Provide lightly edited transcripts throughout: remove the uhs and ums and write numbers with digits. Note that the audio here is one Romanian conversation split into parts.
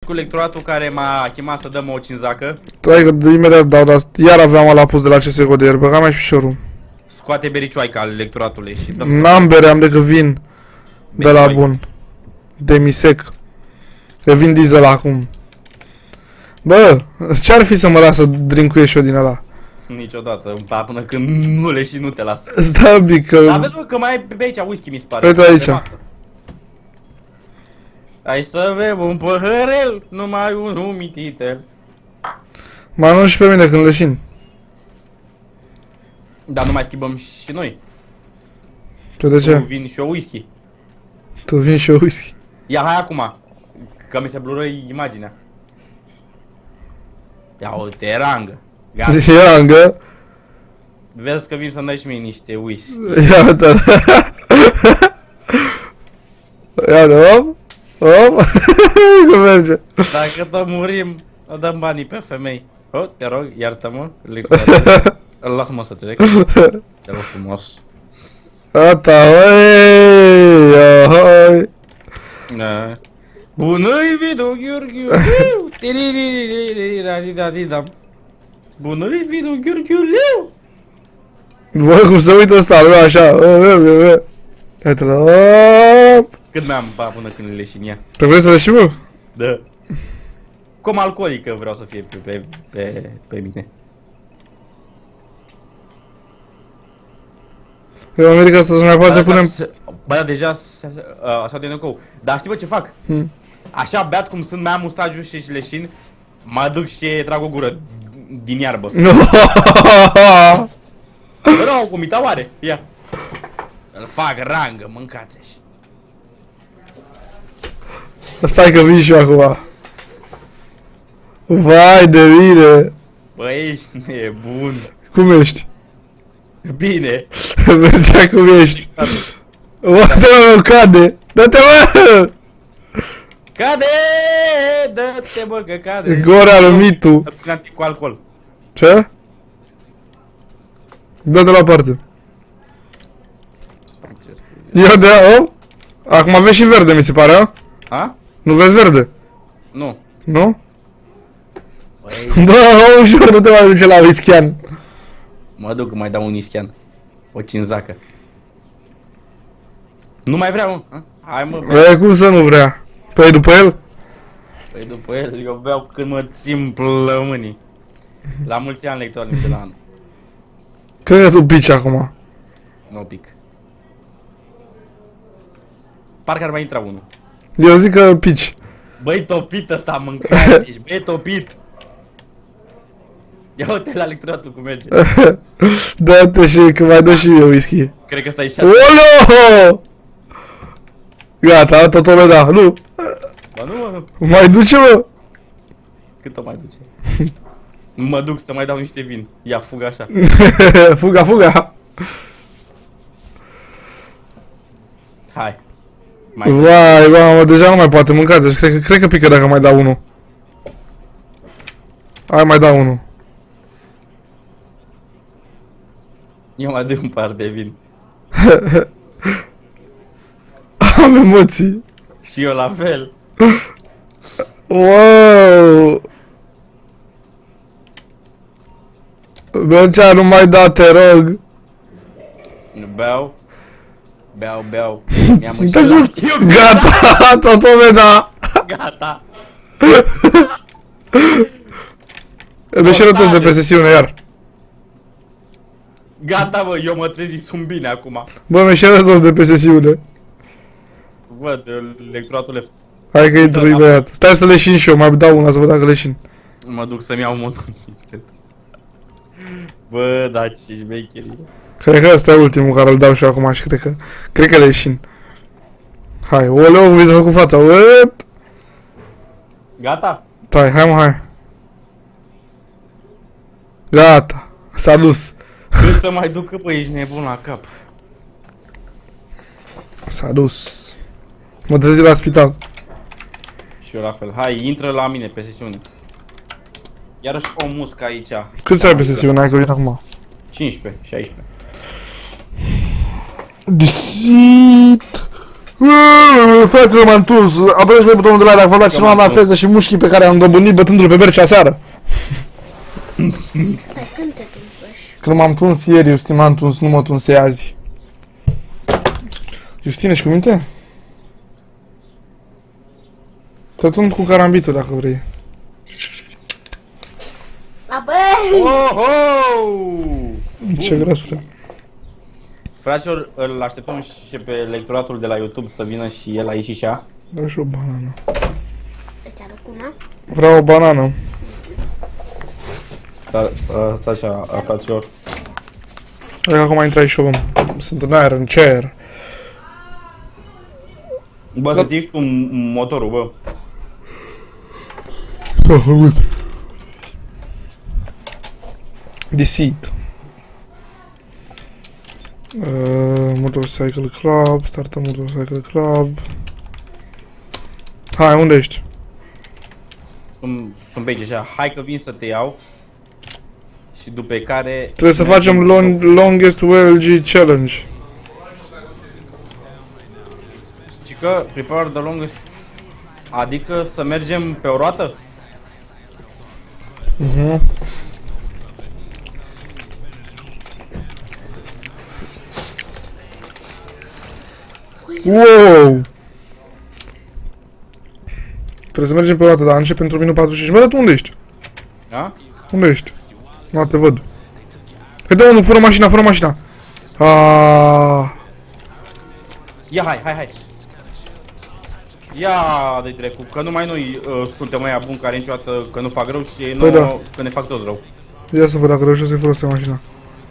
cu electoratul care m-a chemat să dăm o cinzacă. Hai că imediat dau, dar iar aveam ăla pus de la CSGO de ieri, băga mai și șorul. Scoate bericioaica al electoratului și dăm. N-am bere, am decât vin. De la bun. Demisec. Că vin diesel acum. Bă, ce-ar fi să mă lasă drincuiești eu din ăla? Niciodată, până când nu le și nu te las. Stai un pic că... Dar vezi bă, că mai ai pe aici whisky, mi se pare. Uite aici. Hai să bem un păhărel, numai un umititel. Mă anunț și pe mine când leșin. Dar nu mai schimbăm și noi. Tu de ce? Tu vin și eu whisky. Tu vin și eu whisky. Ia, hai acum. Că mi se blură imaginea. Ia uite, rangă. Gata. Ia, angă. Vezi că vin să-mi dai și mie niște whisky. Ia uite. Ia de om. Om. Cum merge? Dacă tot murim, dăm banii pe femei. Oh, te rog, iartă-mă. Lasă-mă să trec. Te rog frumos. Ata, oi, ahoi. Bună-i Vidu Gheorghiu. Tiriririririririradidadidam. Bună-i Vidu Gheorghiu. Bă, cum se uită ăsta, bă, așa. Iată-l. Cât mai am până când le leșin ea? Te vrei să leșim, bă? Da. Cum alcoolică vreau să fie pe mine. Eu am venit că asta să mai poate punem... Bă, da, deja s-a de năcou. Dar știi bă ce fac? Așa beat cum sunt, mai am mustagiu și leșin, mă duc și trag o gură din iarbă. Bă, nu, cum ita oare? Ia. Îl fac rangă, mâncați-și. Stai că vin și eu acum. Vai de mine. Bă, ești nebun. Cum ești? Bine. Mergea cum ești. Uite mă, cade. Dă-te mă. Cade! Dă-te bă că cade. Gorea lui Mitu. Cu alcool. Ce? Dă-te la parte. Eu de o? Acum vezi și verde mi se pare, a? A? Nu vezi verde? Nu. Nu? Bă, ușor, nu te mai duce la whisky-an. Mă duc, mai dau un ischian. O cinzacă. Nu mai vreau, mă. Hai mă, Bă, cum să nu vrea? Păi după el? Păi după el, eu beau când mă țin plămânii. La mulți ani lectorii de la anul. Cred că tu pici acum. Nu pic. Parcă ar mai intra unul. Eu zic că pici. Băi, topit ăsta, mâncați, ești, băi, topit. Ia uite la lectoratul cum merge. Dă-te și că mai dă și eu whisky. Cred că stai și Olo! Gata, totul da, nu. Ba nu, mă, nu. Mai duce, mă. Cât o mai duce? Mă duc să mai dau niște vin. Ia, fugă așa. Fuga, fuga. Hai. Mai Vai, mamă, deja nu mai poate mânca, deci cred că pică dacă mai dau unul. Hai, mai dau unul. Eu mai duc un par de vin. Am emoții. Și eu la fel. Wow. Bercea, nu mai da, te rog. Beau. Beau, beau. Mi-am înșelat. Gata, totul da. Gata. Beșeră toți de pe sesiune, iar. Gata, bă, eu mă trezi, sunt bine acum. Bă, meșeră toți de pe sesiune. Văd, lectoratul left. Hai că intru imediat. Stai să leșin și eu, mai dau una să văd dacă leșin. Mă duc să-mi iau motocicletă. Bă, da, ce șmecherie. Cred că ăsta e ultimul care îl dau și eu acum și cred că leșin. Hai, oleu, vezi să fac cu fața. Uep. Gata? Tai, hai mă, hai. Gata, s-a dus. Trebuie să mai ducă, bă, ești nebun la cap. S-a dus. Mă trezi la spital. Și eu la fel. Hai, intră la mine pe sesiune. Iarăși o muscă aici. Cât ai pe sesiune? Hai că vin acum. 15, 16. Deceit. Fraților, m-am tuns. Apăsați pe butonul de like dacă vă place cineva la freză și mușchii pe care am dobândit bătându-l pe bercea seară. Stai, când te tunsăși? Când m-am tuns ieri, Justin, m-am tuns, nu mă tunsei azi. Justine, ești cu minte? Te tund cu carambitul dacă vrei. A, bă! Oh, oh! Ce grăsule. Fraților, îl așteptăm și pe lectoratul de la YouTube să vină și el aici și ea. Vreau și o banană. Îți aduc una? Vreau o banană. Stai așa, fraților. Cred că acum intrai și eu, sunt în aer, în cer. Bă, să-ți ieși cu motorul, bă. Da, făcut. Deceit. Motorcycle Club, startă Motorcycle Club. Hai, unde ești? Sunt pe aici așa, hai că vin să te iau. Și după care... Trebuie să facem longest WLG challenge. Și că prepare the longest... Adică să mergem pe o roată? Wow! Trebuie să mergem pe o roată, dar încep pentru minut 45. Bă, dar tu unde ești? Da? Unde ești? Nu te văd. Hai, dă unul, fără mașina, fără mașina. Aaaa. Ia, hai. Ia de dracu, că numai noi suntem aia buni care niciodată că nu fac rău și ei Păi nu, da. că ne fac toți rău. Ia să văd dacă reușesc să-i folosesc mașina.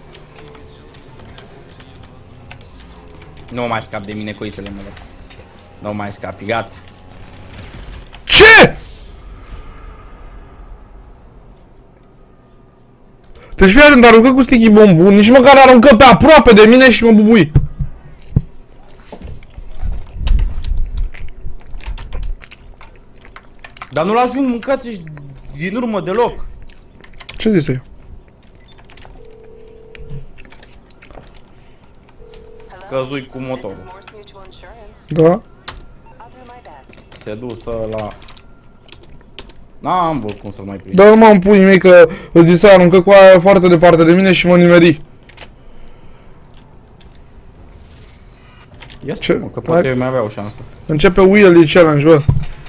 Nu mai scap de mine coisele mele. Nu mai scapi, gata. Ce? Deci fii atent, aruncă cu sticky bomb-ul, nici măcar aruncă pe aproape de mine și mă bubui. Dar nu-l ajung mâncați din urmă deloc. Ce zis eu? Căzui cu motorul. Da? Se dusă la... N-am văzut cum să-l mai prind. Dar nu m-am pui mei că îți zis să aruncă cu aia foarte departe de mine și mă nimeri. Ia Ce? mă, că poate eu mai avea o șansă. Începe Wheelie Challenge, bă.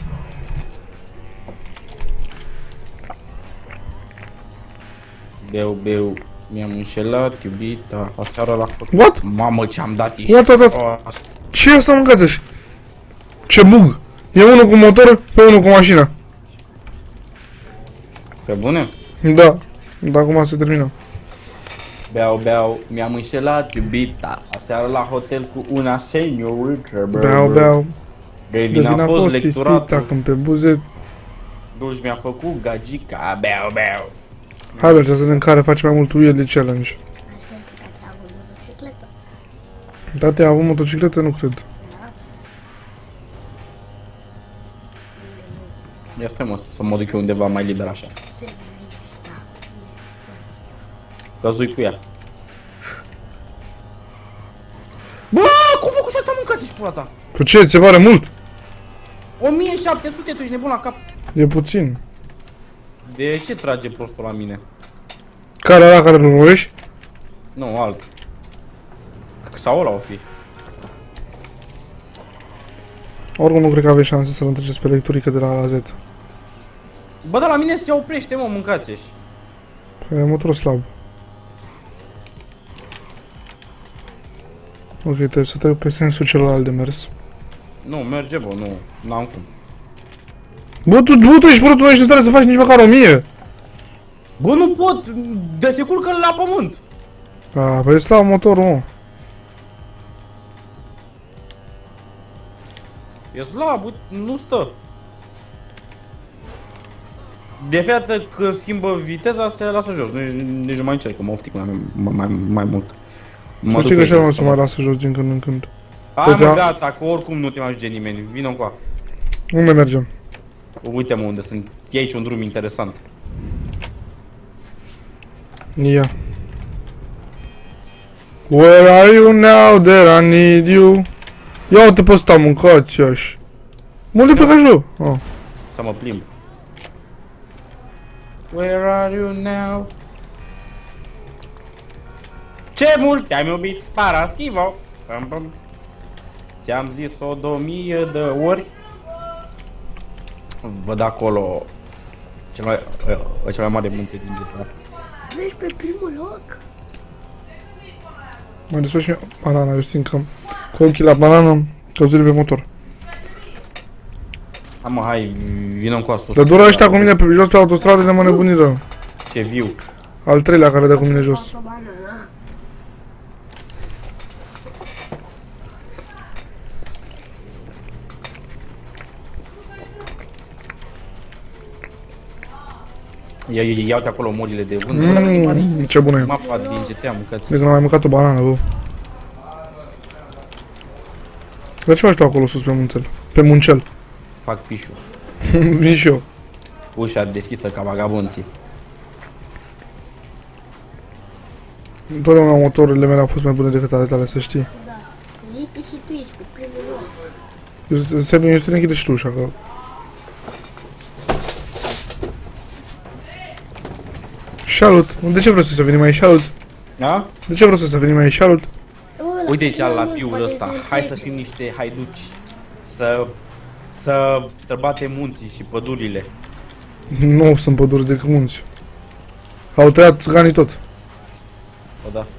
Beu, mi-am înșelat, iubita, aseară la foto. What? Mamă, ce-am dat What? Ce e asta, mâncați-și? Ce bug? E unul cu motor, pe unul cu mașină. Pe bune? Da. Dar acum se termină. Beau, mi-am înșelat, iubita, aseară la hotel cu una seniorită. Beau. De De vin a fost ispita lecturatul, când pe buze. duș mi-a făcut gagica, beau. Hai, bă, să vedem care face mai mult Wheelie Challenge. Aș vrea că tata a avut motocicletă. Tate, a avut motocicletă? Nu cred. Ia stai mă, să mă duc eu undeva mai liber așa. Se nu exista. Căzui cu ea. Bă, cum făcut să te-am mâncat și pula ta? Cu ce? Ți se pare mult? 1700, tu ești nebun la cap. E puțin. De ce trage prostul la mine? Care ăla care nu urmărești? Nu, alt. Sau ăla o fi. Oricum nu cred că aveți șanse să-l întreceți pe lecturică de la A la Z. Bă, dar la mine se oprește, mă, mâncați-și. E motor slab. Ok, trebuie să trec pe sensul celălalt de mers. Nu, merge, bă, nu, n-am cum. Bă, tu ești prost, tu nu ești în stare să faci nici măcar 1000. Bă, nu pot, de se culcă la pământ. A, păi e slab motorul, mă. E slab, uite, nu stă. De fiată când schimbă viteza, se lasă jos, nici nu mai încerc, că mă oftic mai mult. Să știi că și nu se mai lasă jos din când în când. Hai mă, da. gata, că oricum nu te mai ajunge nimeni, vină încoa. Unde mergem? Uite-mă unde sunt, e aici un drum interesant. Ia. Where are you now that I need you? Ia uite pe ăsta, mâncați așa. Unde pe cajul? Oh. Să mă plimb. Where are you now? Ce mult te-am iubit, Paraschivo. Pam, pam. Ți-am zis-o 2000 de ori. Văd acolo cel mai mare munte din GTA. Vezi pe primul loc? Mai desfac și banana, eu simt că cu ochii la banană, căzuri pe motor. Hai mă, hai, vină cu sus. Dar dură ăștia cu mine pe jos pe autostradă de mă nebuniră. Ce viu. Al treilea care dă cu mine jos. Pe banana. Ia-uite acolo morile de vânt. Ce bună e. Mapa din GTA, mâncați. De când am mai mâncat o banană, bă. Dar ce faci tu acolo sus pe munțel? Pe muncel. Fac pișul. Vin și eu. Ușa deschisă ca vagabonții. Întotdeauna motorurile mele au fost mai bune decât ale tale, să știi. Da. Uite și tu ești pe primul loc. Eu să te închide și tu ușa, că... Salut! De ce vreau să venim aici? Salut! Da? De ce vreau să venim aici? Salut! Uite aici la fiul ăsta. Hai să fim niște haiduci. Să străbatem munții și pădurile. Nu sunt păduri decât munți. Au tăiat țiganii tot. O, da.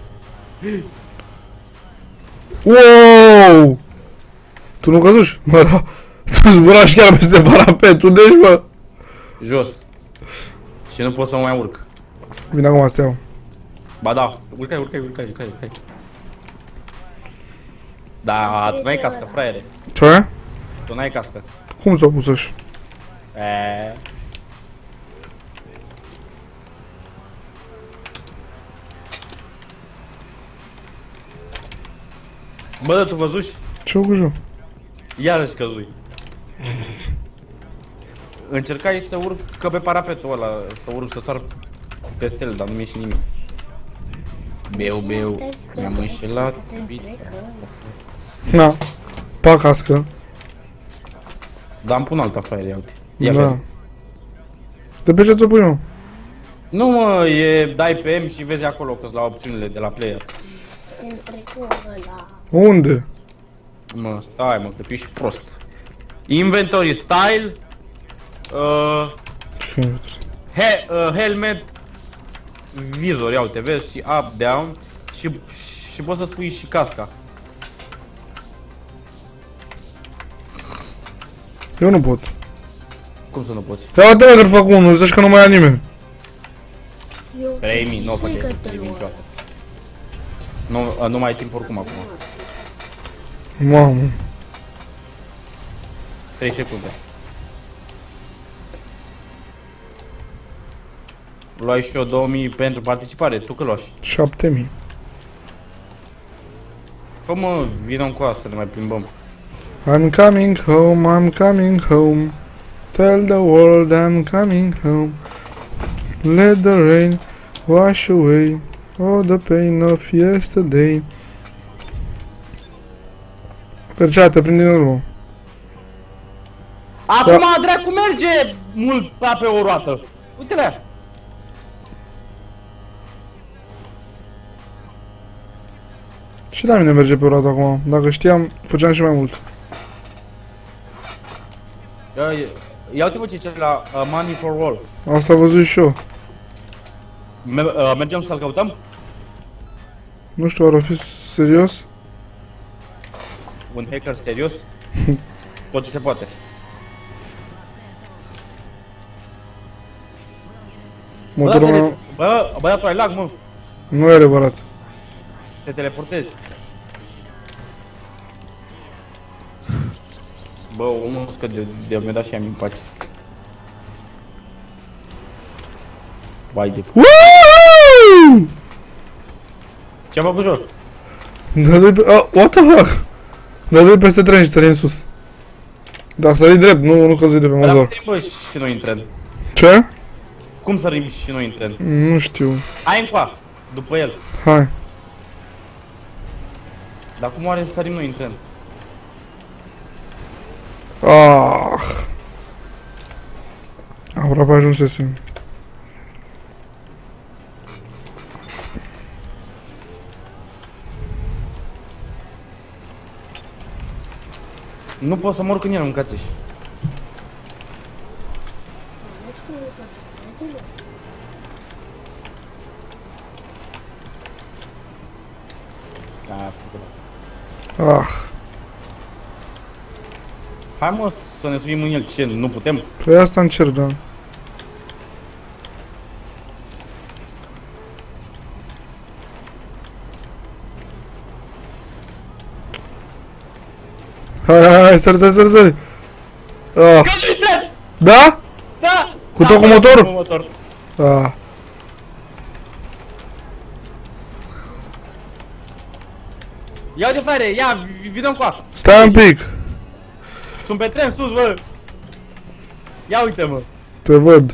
Wow! Tu nu căzuși? Mă, da. Tu zburași chiar peste parapet, unde ești, bă? Jos. Și nu pot să mă mai urc. Vine acum, să te iau. Ba da, urcai. Da, tu n-ai cască, fraiere. Ce? Tu n-ai cască. Cum ți-o pus așa? Bă, da, tu văzuși? Ce-o cu joc? Iarăși căzui. Încercai să urc pe parapetul ăla, să urc, să sar peste el, dar nu mi-e și nimic. Beu, mi-am înșelat. Na. Pa cască. Dar îmi pun alta fraiere, ia uite. Ia Da. vede. De pe ce ți-o pui, eu? Nu mă, dai pe M și vezi acolo că-s la opțiunile de la player. Între cu ăla. Unde? Mă, stai mă, că tu ești prost. Inventory style. Helmet. Vizor, ia uite, vezi și up, down. Și poți să spui și casca. Eu nu pot. Cum să nu poți? Ia uite, mă, că fac unul, zici că nu mai ia nimeni. 3000, nu o face 3000 niciodată. Nu mai ai timp oricum acum. Mamă. 3 secunde. Luai și eu 2000 pentru participare, tu că luași? 7000. Fă mă, vină încoa să ne mai plimbăm. I'm coming home, I'm coming home. Tell the world I'm coming home. Let the rain wash away all the pain of yesterday. Percea, te prind din urmă. Acum dracu merge mult pe o roată. Uite-le aia. Și la mine merge pe roată acum. Dacă știam, făceam și mai mult. Ia uite-vă ce la Money for All. Asta am văzut și eu. Mergem să-l căutăm? Nu știu, ar fi serios? Un hacker serios? Tot ce se poate. Motorul meu Bă, tu ai lag, mă. nu e adevărat. Te teleportezi. Bă, omul scăde de mi-a dat și am impact. Vai de... Woo! Ce-am făcut joc? Dă-i pe... what the fuck? Dă-i peste tren și sări în sus. Da, sări drept, nu căzui de pe motor. Bă, și noi în tren. Ce? Cum sărim și noi în tren? Nu știu. Hai încoa, după el. Hai. Dar cum oare să sărim noi în tren? Ah. Aproape ajunsesem. Nu pot să mor când el mâncați-și. Nu știu cum îi place. Uite-le. Ah. Hai mă să ne suim în el, ce, nu putem? Păi asta încerc, da. Hai, sări. Ah. Că-și tren! Da? Da! Cu tot cu motorul? Cu motor. Ah. Ia de frate, ia, vină cu Stai un pic. Sunt pe tren sus, bă! Ia uite-mă! Te văd.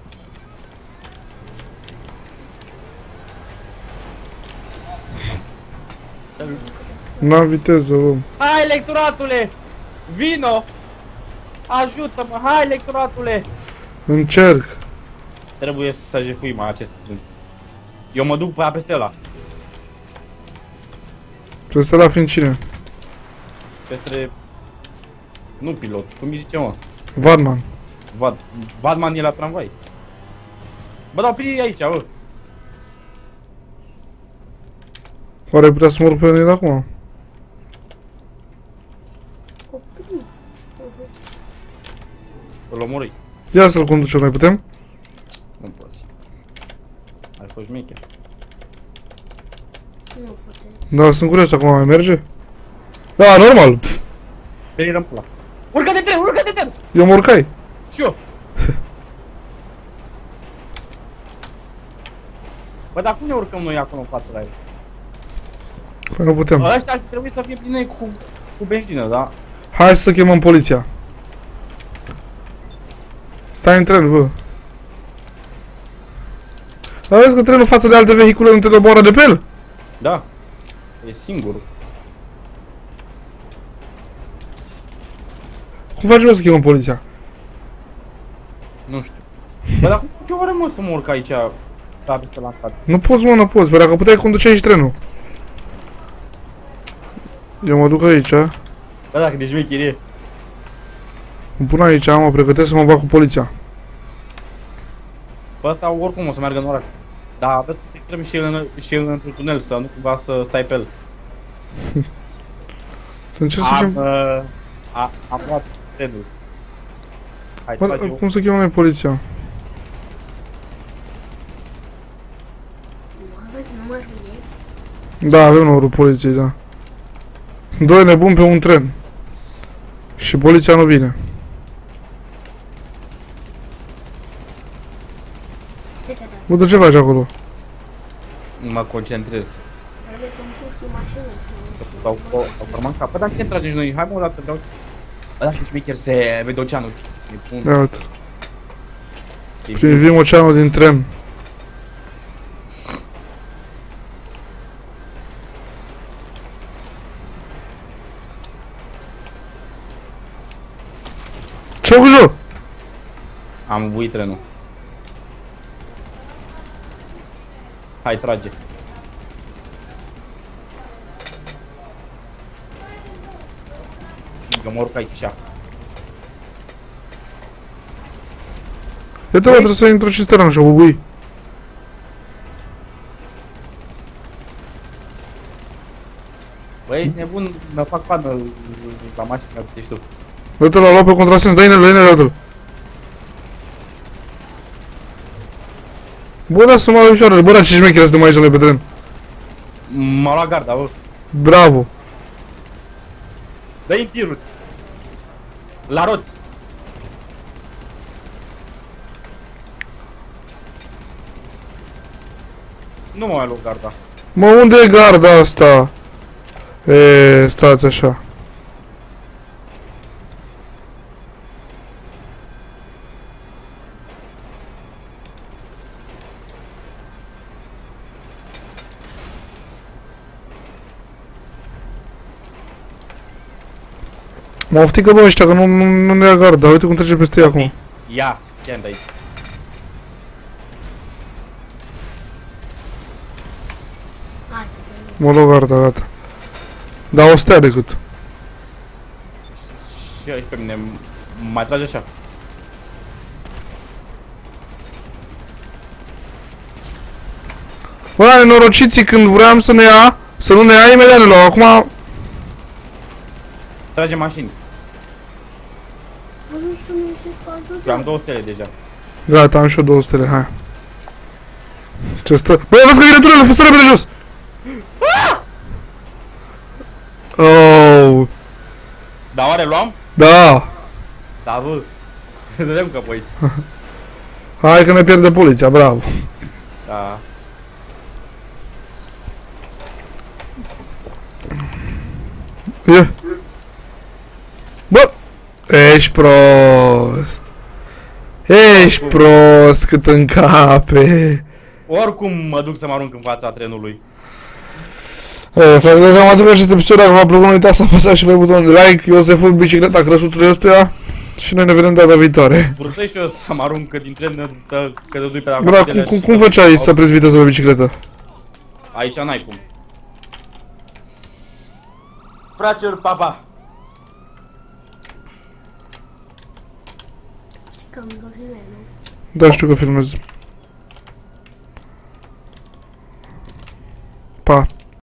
N-am viteză, om. Hai, lectoratule! Vino! Ajută-mă, hai, lectoratule! Încerc. Trebuie să jefuim acest tren. Eu mă duc pe peste ăla. Trebuie să la fiind cine? Peste... Nu pilot, cum îi zice, mă? Vadman. Vadman e la tramvai. Bă, dau pe aici, bă. Oare ai putea să mă urc pe el acum? Opri. Îl omorâi. Ia să-l conducem, noi putem? Nu poți. Ai fost șmecher. Nu putem. Da, sunt curios acum, mai merge? Da, normal. Perirăm pe ăla. Urcă de tren, urcă de tren! Eu mă urcai. Și eu! Bă, dar cum ne urcăm noi acolo în față la el? Păi nu putem. Ăștia ar fi trebuit să fie pline cu benzină, da? Hai să chemăm poliția. Stai în tren, bă. Dar vezi că trenul față de alte vehicule nu te doboară de pe el? Da. E singurul. Cum facem mă să chemăm poliția? Nu știu. Bă, dar ce oare mă să mă urc aici? Da, peste la față. Nu poți, mă, nu poți. Păi dacă puteai conduceai și trenul. Eu mă duc aici. Bă, dacă de șmecherie. Mă pun aici, mă pregătesc să mă bag cu poliția. Bă, ăsta oricum o să meargă în oraș. Da, vezi că trebuie și într-un tunel, să nu cumva să stai pe el. Încerc să chem... Am luat trenul. Hai, Bă, trage-o. cum să chemăm noi poliția? Nu, vezi, nu mai vine. Da, avem numărul poliției, da. Doi nebuni pe un tren. Și poliția nu vine. Uite, da. Bă, de ce faci acolo? Mă concentrez. Trebuie să-mi puști mașină și... Sau forman cap. Bă, dar ce trageți noi? Hai mă, o dată vreau... Bă, dacă șmecher se vede oceanul. Ia uite. Privim oceanul din tren. Ce-o cu joc? Am buit trenul. Hai, trage. Eu mă urc aici așa. Uite, mă, trebuie să intru cisterna și o bubui. Băi, nebun, mă fac pană la mașină, uite tu. Uite, l-a luat pe contrasens, dă-i inel, uite-l. Bă, da, sunt mai ușoară, bă, dar ce șmecher suntem aici noi pe tren. M-a luat garda, bă. Bravo. Dă-i în tiruri. La roți. Nu mă mai luat garda. Mă, unde e garda asta? E, stați așa. Mă oftică bă ăștia că nu ne ia garda, uite cum trece peste ei acum. Ia, chiar de aici. Hai, Mă luă garda, gata. Da, o stea decât. Și aici pe mine, mai trage așa. Bă, nenorociții când vreau să ne ia, să nu ne ia, imediat ne luau, acum... Trage mașini. nu știu cum se face. Eu am 2 stele deja. Gata, am și eu 2 stele, hai. Ce stă... Bă, vezi că vine tunelul, fă să repede jos! Oh, Dar oare luam? da! Da, bă. Să dădeam cap aici. Hai că ne pierde poliția, bravo! Da. E. Bă! Ești prost! Ești prost cât încape! Oricum mă duc să mă arunc în fața trenului. Frate, dacă am atât acest episod, dacă v-a plăcut, nu uitați să apăsați și pe butonul de like. Eu să fur bicicleta crăsuțului ăstuia și noi ne vedem data viitoare. Vrutei și eu să mă arunc din tren, că dădui pe la Bra, capitele și cum să- făceai să prinzi viteză pe bicicletă? Aici n-ai cum. Fraților, papa! Că îmi filmez, nu? Da, știu că filmez.